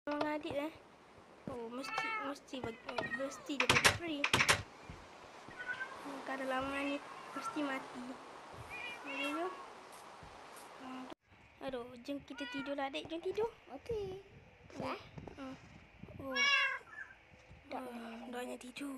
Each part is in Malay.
Abang adik Oh, mesti dia bagi free. Kalau lama ni mesti mati. Aduh. Aduh, jom kita tidur lah, adik. Jom tidur. Okey. Dah. Oh. Dah tidur.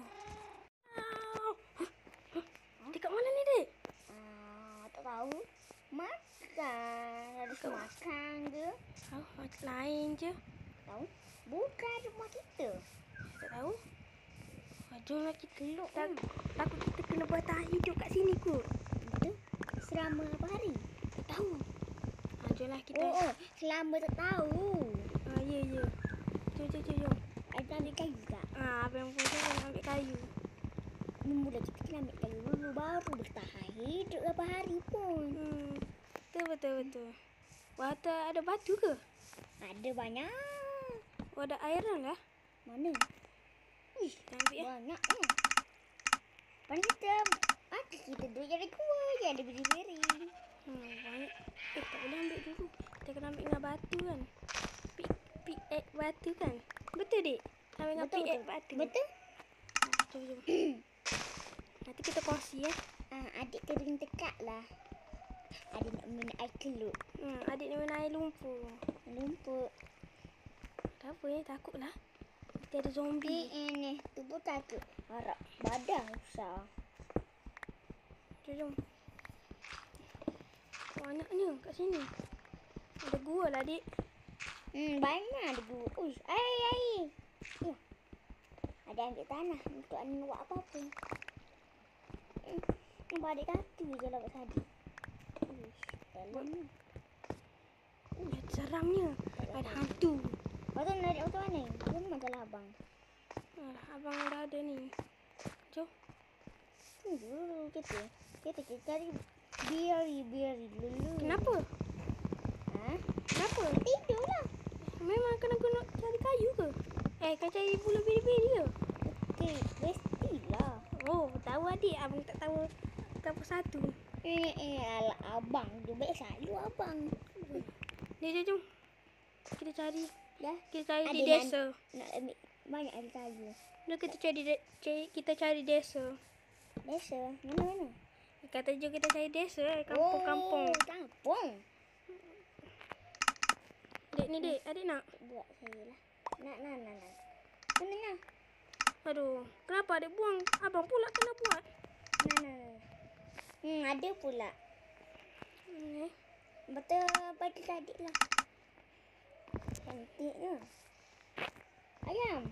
Dekat mana ni, Dek? Tak tahu. Makan. Ada makan ke? Lain je. Tahu? Bukan rumah kita. Tak tahu. Jomlah kita. Takut kita kena bertahan hidup kat sini kot. Betul? Selama berapa hari? Tak tahu. Jomlah kita. Oh, selama tak tahu. Ya. Jom. Ada ambil kayu tak? Abang pun nak ambil kayu. Mula kita kena ambil kayu dulu baru bertahan hidup berapa hari pun. Betul. Wah, ada batu ke? Ada banyak. Oh, ada iron lah. Mana? Ih, ambil ya. Banyak ya. Paling kita duduk jadi gua je ada beri-beri. Banyak. Tak boleh ambil dulu. Kita kena ambil dengan batu kan. Pick batu kan. Betul, Dek? Ambil dengan pick batu. Betul? Jom. Nanti kita kongsi ya. Adik kering tekak lah. Adik nak minum air kelup. Adik nak minum air lumpur. Tak apa ya, takut lah. Nanti ada zombie. Ini tubuh takut. Harap badan besar. Jom. Banyaknya kat sini. Ada gua lah, Adik. Banyak ada gua. Uish, air. Ada ambil tanah untuk anda buat apa-apa. Nampak adik kata je lah buat tadi. Dalamnya. Seramnya. Ada hantu. Lepas tu nak adik macam mana? Rumah jalan abang. Abang dah ada ni. Jom. Tunggu kita cari biari dulu. Kenapa? Kenapa? Tidur lah. Memang kena cari kayu ke? Kau cari bulu biri-biri ke? Okey, mestilah. Oh, tahu adik. Abang tak tahu apa satu. Alah abang tu baik selalu abang. Jom. Kita cari. Dah. Kita cari ada di desa. Nak ambil banyak ada kayu. Kita cari desa. Desa? Mana? Kata je kita cari desa. Kampung. Oh, kampung. Dek ni, Dek. Adik nak? Buat saya lah. Nak. Mana nak? Aduh. Kenapa adik buang? Abang pula kena buat. Nak. Ada pula. Betul bagi adik lah. Cantiknya. Ayam.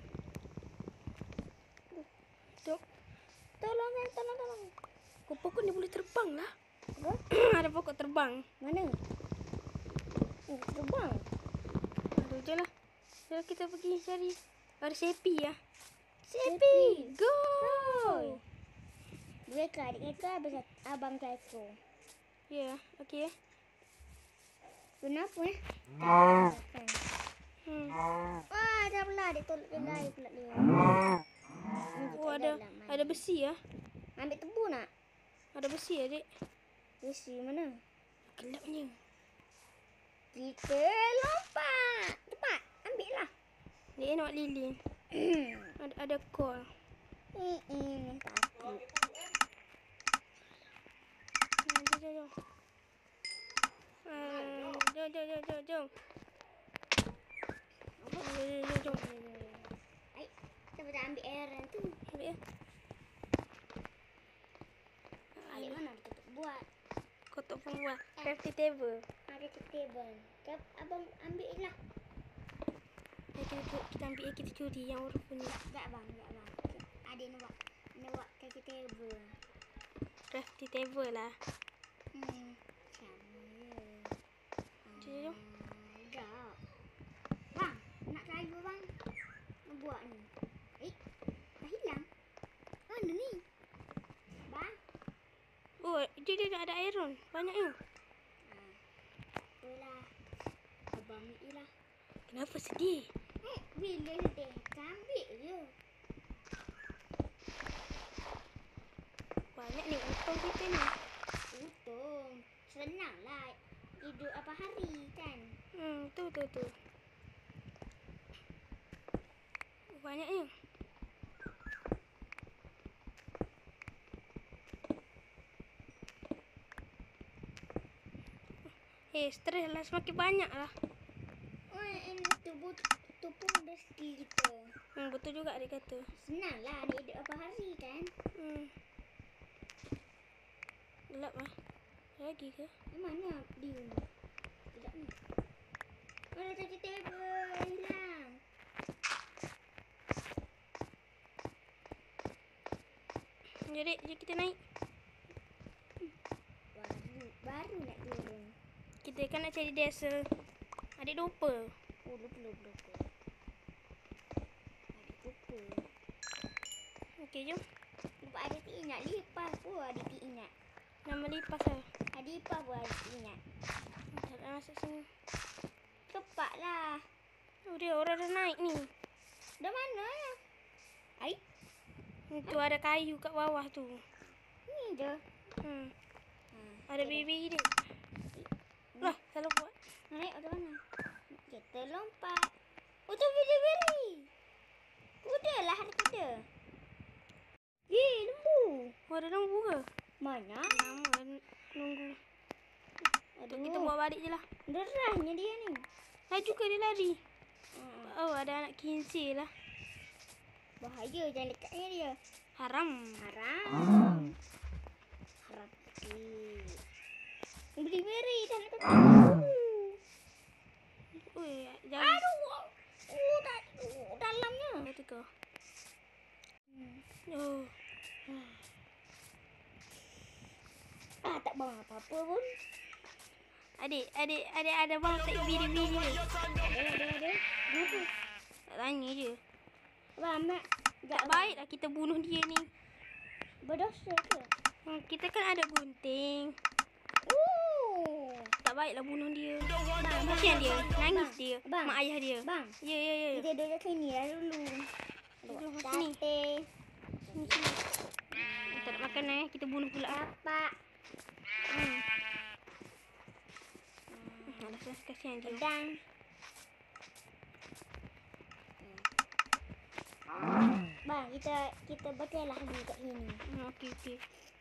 Tolong. Pokok ni boleh terbang lah. Apa? Ada pokok terbang. Mana? Terbang. Aduh, je lah. Jom kita pergi cari. Ada sepi ya. Sepi. Go! Mereka adik kata habis abang kata. Ya, okey ya. Kenapa dah pula adik tolak dia lari pula dia. Oh, ada besi ya. Ambil tebu nak? Ada besi ya, Dek. Besi mana? Gelapnya. Kita lompat. Cepat, ambil lah. Dek nak lilin. ada kol. Takut. Jom. Jom. Kita dah ambil air tu. Ambil ya. Air mana kita buat? Kotak pun buat. Crafting table. Ada table. Abang ambil lah. Kita ambil ya, kita curi yang orang punya. Tak bang. Adik nak buat crafting table. Crafting table lah. Jom. Dah. Bang, nak kayu bang. Nak buat ni. Dah hilang. Mana ni? Bang. Oh, dia dah ada iron. Banyaknya. Itulah. Abang ambil lah. Kenapa sedih? Bila sedih? Ambil je. Banyak ni untung kita ni. Untung. Senang lah. Hidup apa hari kan? Betul. banyaknya. Stres lah, semakin banyak lah. Oh, ini tu pun rezeki kita. Betul juga adik kata. Senang lah ada hidup apa hari kan. Gelap lah. Lagi ke? Mana dia ni? Tidak ni. Mana tadi table hilang. Jadi kita naik. Baru nak turun. Kita kan nak cari desa. Adik lupa. Oh, lupa. Adik lupa. Okey, jom. Lupa adik tak ingat. Lipas pun adik tak ingat. Nama lipas lah. Adik lipas pun adik tak ingat. Tak nak masuk sini. Cepat lah. Oh, dia orang dah naik ni. Dah mana? Ai, Tu ada kayu kat bawah tu. ni je. Ada baby dia. Lah, salah buat. Naik macam mana? Kita lompat. Oh, tu beri. Kuda lah, ada kuda. Lembu. Oh, ada lembu ke? Mana? Lama nunggu. Aduh, Kita bawa balik je lah. derahnya dia ni. Laju ke dia lari? Oh, ada anak kincir lah. Bahaya jangan dekatnya dia. Haram. Haram. Sikit. Beri dah nak kata. Ui, jangan. Aduh. Dalamnya. Kata kau. Oh. Tak bang apa-apa pun. Adik ada bang tak biri-biri ni. Ada. Kenapa? Tak tanya je. Abang, Mak. Tak baik lah kita bunuh dia ni. Berdosa ke? Kita kan ada gunting. Oh. Tak baiklah bunuh dia. Bang, Kasihan dia. Nangis dia. Bang. Mak ayah dia. Bang. Ya. Kita duduk sini lah dulu. Duduk sini. Sini. Tak nak makan kita bunuh pula. Apa? Alasan kasihan dia. Pedang. Bang, kita berkelah dulu kat sini. Okey.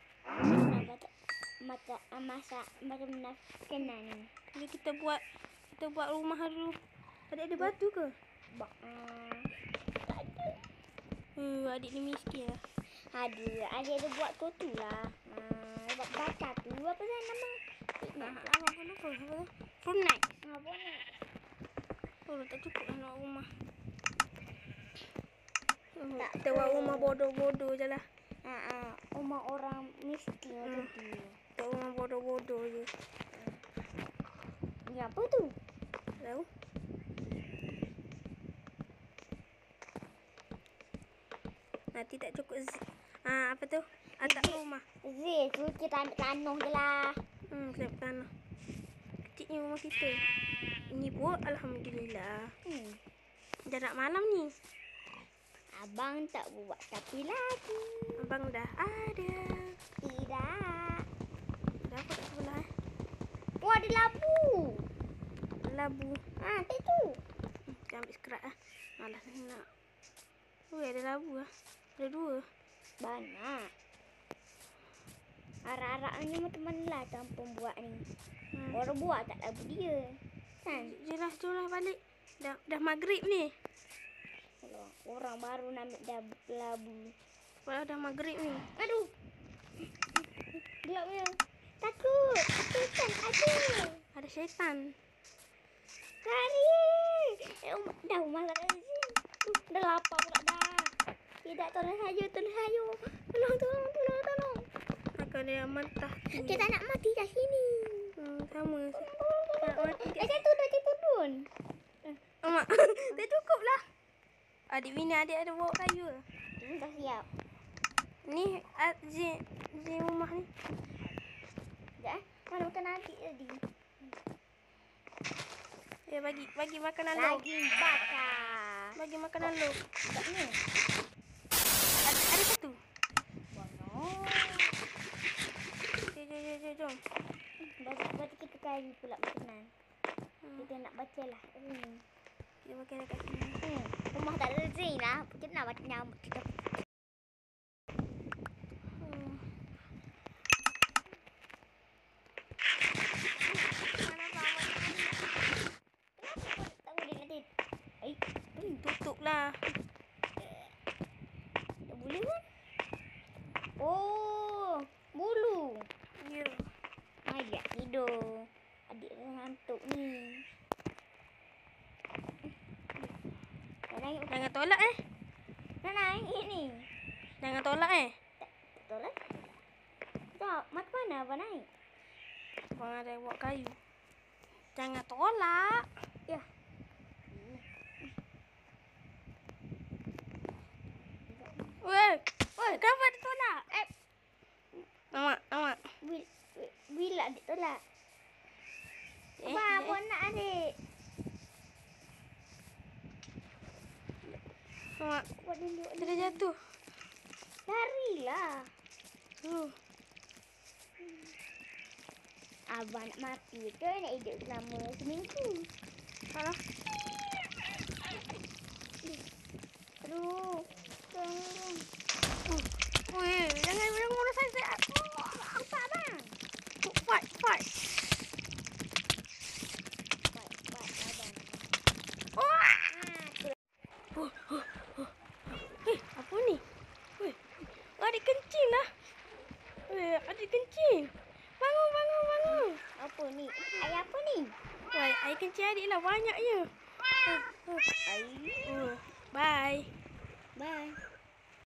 Masak macam mana kena ni. Jadi kita buat rumah dulu. Ada batu ke? Tak ada. Adik ni miskin lah. Ada buat tu lah. Buat baca tu apa dah nama? Abang pun apa? From night. Apa ni? Oh, tak cukup lah nak rumah. Tak Kita buat rumah bodoh-bodoh je lah. Rumah orang miskin macam tu. Kita rumah bodoh-bodoh je. Ni apa tu? Tahu? Nanti tak cukup apa tu? Atap rumah. Tu kita ambil tanah je lah. Kita tanah. Kecilnya rumah kita. Ini pun alhamdulillah. Dah nak malam ni. Abang tak buat tapi lagi. Abang dah ada. Tidak. Dah apa kat sebelah Oh, ada labu. Labu. Tu. Kita ambil sekerat lah. Malas nak. Ada labu lah. Ada 2. Banyak. Arak-araknya macam mana lah tanpa buat ni. Orang buat tak labu dia. Kan? Jelas balik. Dah maghrib ni. Kalau orang baru nak ambil labu. Kalau dah maghrib ni. Aduh. Gelapnya. Takut. Syaitan ada. Ada syaitan. Lari. Dah rumah kat sini. Dah lapar pula dah. Tidak, tolong saya. Tolong. Akan dia mentah. Kita nak mati kat sini. Sama. Nak mati kat Saya turun. Mak. Tak cukup lah. Adik bini adik ada bawa kayu ke? Dah siap. Ni Zin rumah ni. Sekejap Mana makan adik tadi? Ya bagi makanan lo. Lagi bakar. Bagi makanan lo. Kat ni. Ada satu. Mana? Jom. Berarti kita kari pula makanan. Kita nak baca lah. Kita pakai dekat sini. Rumah tak ada zinc lah. Macam nak buat nyamuk kita. Tutuplah. Tak boleh kan? Oh, bulu. Ya. Adik tidur. Adik ngantuk ni. Nak naik. Jangan tolak Nak naik ni. Jangan tolak Betul lah. Tak, macam mana abang naik? Abang ada buat kayu. Jangan tolak. Ya. Weh, kenapa dia tolak? Awak. Bila adik tolak? Abang nak adik. Awak. Buat dulu. Dia dah jatuh. Larilah. Abang nak mati ke nak hidup selama seminggu? Alah. Aduh. Tolong. Weh, jangan bunuh saya. Cepat bang. Fight. Fight abang. Wah. tu. Apa ni? Weh, adik kencing lah. Weh, adik kencing. Bangun. Apa ni? Air apa ni? Weh, air kencing adik lah banyaknya. Air. Bye. Bye.